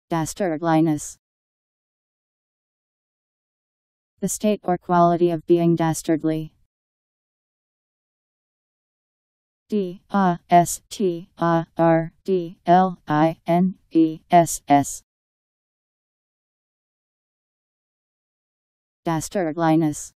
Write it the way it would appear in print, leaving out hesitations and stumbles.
Dastardliness. The state or quality of being dastardly. Dastardliness. Dastardliness.